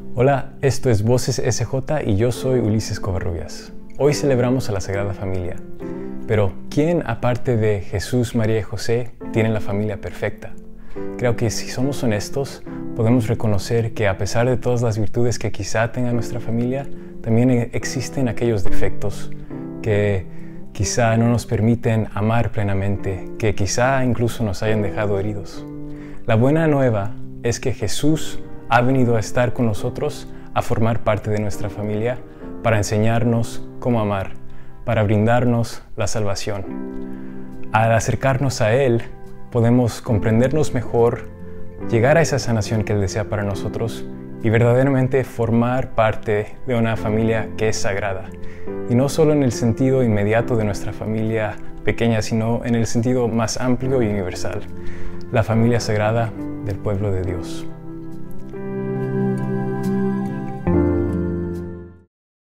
Hola, esto es Voces SJ y yo soy Ulises Covarrubias. Hoy celebramos a la Sagrada Familia. Pero, ¿quién aparte de Jesús, María y José tiene la familia perfecta? Creo que si somos honestos, podemos reconocer que a pesar de todas las virtudes que quizá tenga nuestra familia, también existen aquellos defectos que quizá no nos permiten amar plenamente, que quizá incluso nos hayan dejado heridos. La buena nueva es que Jesús ha venido a estar con nosotros, a formar parte de nuestra familia, para enseñarnos cómo amar, para brindarnos la salvación. Al acercarnos a Él, podemos comprendernos mejor, llegar a esa sanación que Él desea para nosotros y verdaderamente formar parte de una familia que es sagrada. Y no solo en el sentido inmediato de nuestra familia pequeña, sino en el sentido más amplio y universal, la familia sagrada del pueblo de Dios.